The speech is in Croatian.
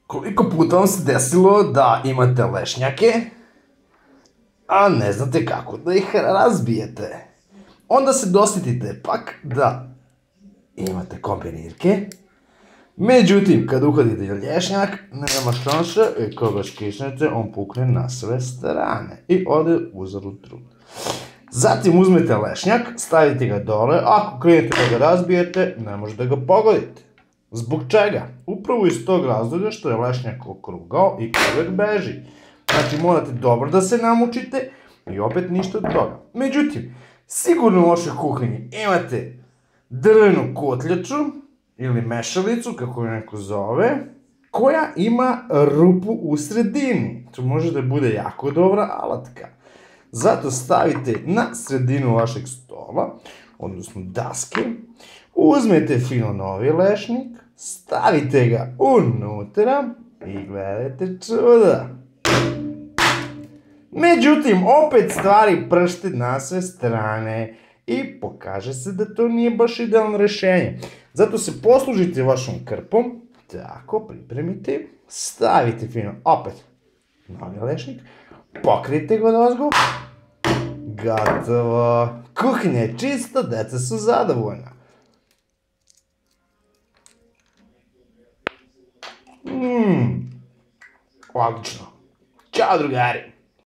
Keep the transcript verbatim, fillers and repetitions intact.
Koliko puta vam se desilo da imate lešnjake, a ne znate kako da ih razbijete? Onda se dosjetite pak da imate kombinirke, međutim, kad uhvatite lješnjak, nema šanse i kad ga stisnete, on pukne na sve strane i ode uzalud trud. Zatim uzmete lešnjak, stavite ga dole, ako krenete da ga razbijete, ne možete ga pogoditi. Zbog čega? Upravo iz tog razloga što je lešnjak okrugao i uvek beži. Znači morate dobro da se namučite i opet ništa od toga. Međutim, sigurno u vašoj kuhinji imate drvenu kotljaču ili mešalicu, kako je neko zove, koja ima rupu u sredini. To može da bude jako dobra alatka. Zato stavite na sredinu vašeg stola, odnosno daske, uzmete fino novi lešnik, stavite ga unutra i gledajte čuda. Međutim, opet stvari pršte na sve strane i pokaže se da to nije baš idealno rešenje. Zato se poslužite vašom krpom, tako pripremite, stavite fino opet novi lešnik, pokrijte ga odozgo, gotovo. Kuhinja je čista, deca su zadovoljna. Mmm, odlično. Ćao drugari.